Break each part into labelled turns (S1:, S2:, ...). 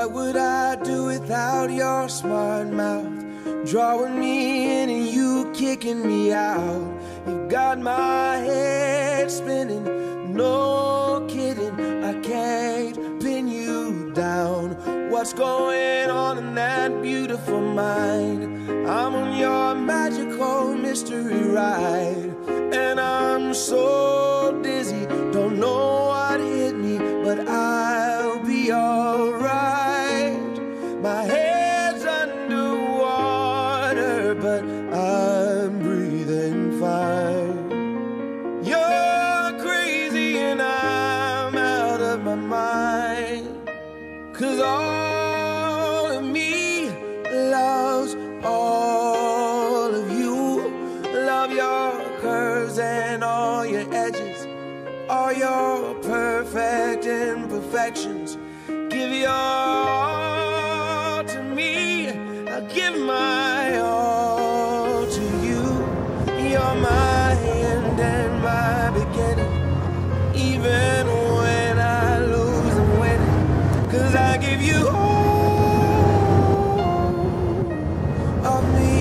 S1: What would I do without your smart mouth? Drawing me in and you kicking me out. You got my head spinning, no kidding. I can't pin you down. What's going on in that beautiful mind? I'm on your magical mystery ride, and I'm so dizzy, don't know what hit me, but I'll be alright. My head's underwater, but I'm breathing fine. You're crazy and I'm out of my mind, 'cause all of me loves all of you. Love your curves and all your edges, all your perfect imperfections. Give your all to me, I'll give my all to you. You're my end and my beginning. Even when I lose, I'm winning, 'cause I give you all of me,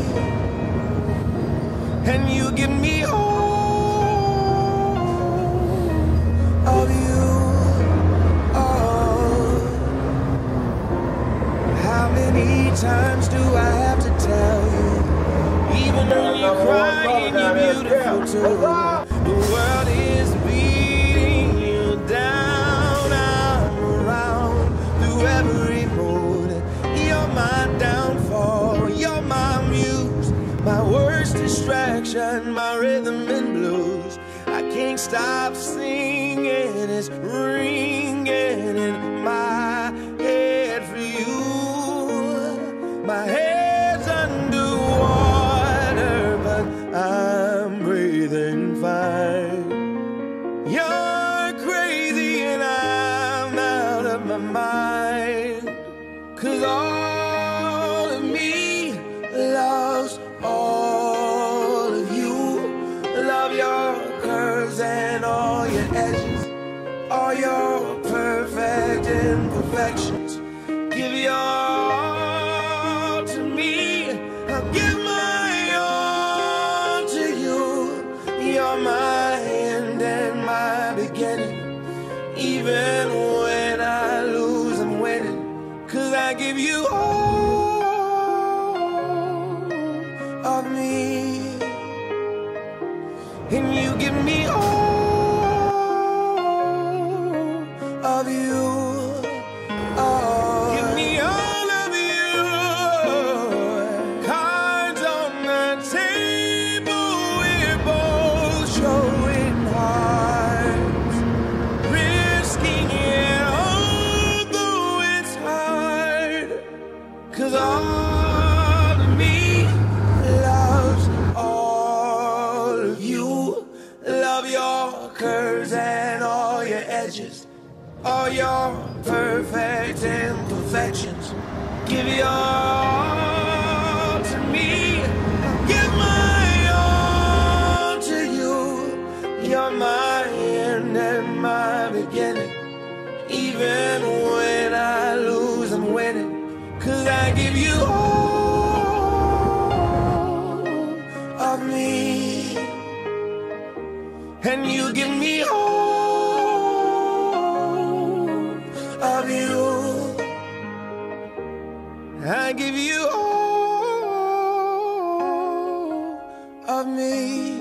S1: and you give me all of you. Oh, how many times do I have to tell you? Even when you're crying, you're beautiful too. The world is beating you down. I'm around through every mood. You're my downfall, you're my muse, my worst distraction, my rhythm and blues. I can't stop singing, it's ringing in my head for you. My head's underwater, but I'm breathing fine. You're crazy and I'm out of my mind, 'cause all of me loves all of you. Love your curves and all your edges, all your perfect imperfections. Give your all to me, I'll give my all to you. You're my end and my beginning. Even when I lose, I'm winning, 'cause I give you all of me, and you give me all of you. Oh, give me all of you. Cards on the table, we're both showing hearts, risking it although it's hard, 'cause all of me loves all of you. Love your curves and all your edges, all your perfect imperfections. Give your all to me, give my all to you. You're my end and my beginning. Even when I lose, I'm winning, 'cause I give you all of me, and you give me all of you. I give you all of me.